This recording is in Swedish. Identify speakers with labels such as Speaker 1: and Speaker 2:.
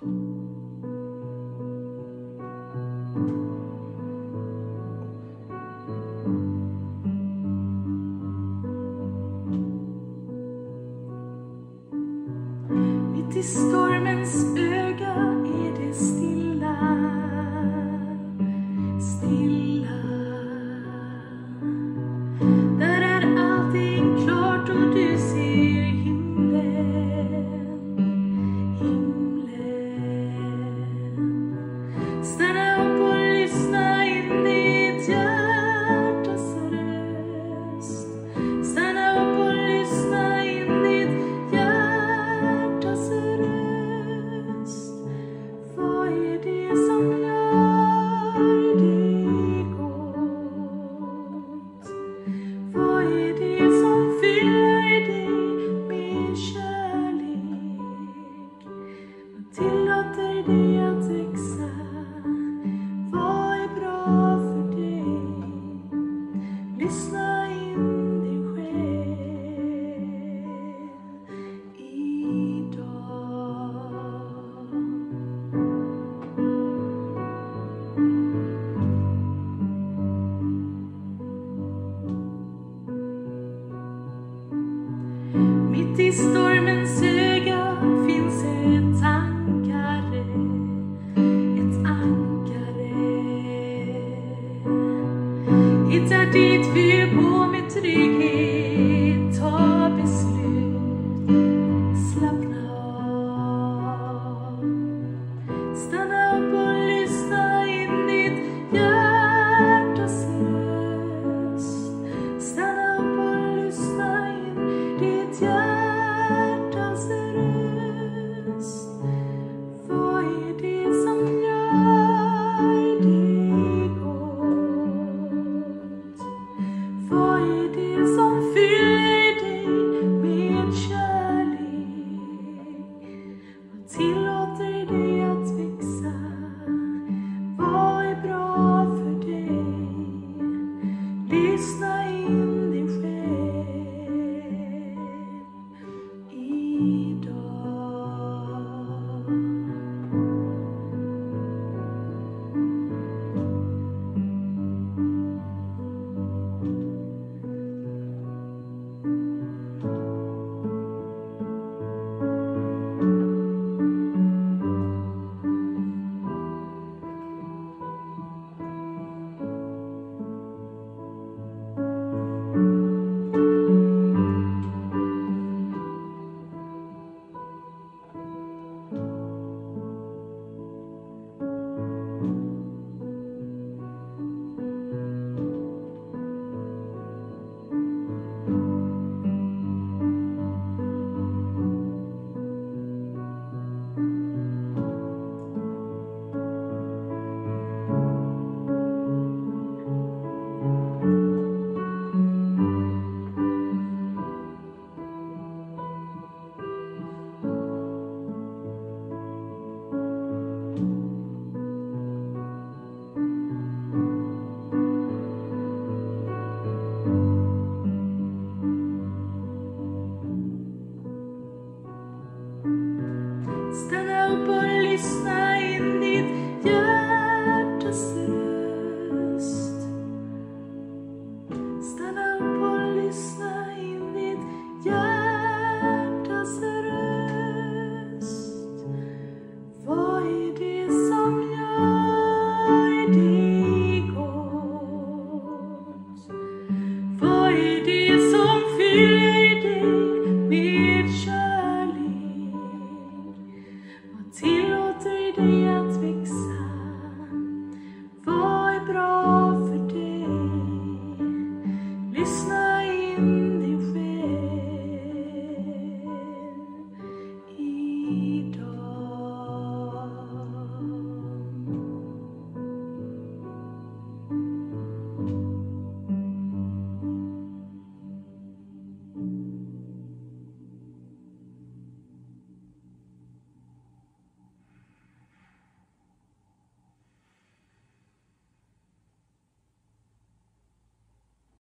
Speaker 1: Mitt i stormens öga är det stilla, stilla. Där är allting klart och du ser himlen, himlen. Stanna upp och lyssna in ditt hjärtas röst. Stanna upp och lyssna in ditt hjärtas röst. Vad är det som gör dig gott? Vad är det som fyller dig med kärlek? Vad tillåter dig att växa? Vad är bra för dig? Lyssna in dig själv idag. Mitt i stormens öga finns ett ankare, ett ankare. Hitta dit vi på med trygghet, ta beslut, slappna av. Stanna upp och lyssna in ditt hjärtas röst. Stanna upp och lyssna in ditt hjärtas röst. Vad är det som gör dig gott? Vad är det som fyller dig med kärlek? Vad tillåter dig att växa? Vad är bra för dig? Lyssna in dig själv idag. Stanna upp och lyssna in ditt hjärtas röst. Stanna upp och lyssna in ditt hjärtas röst. Vad är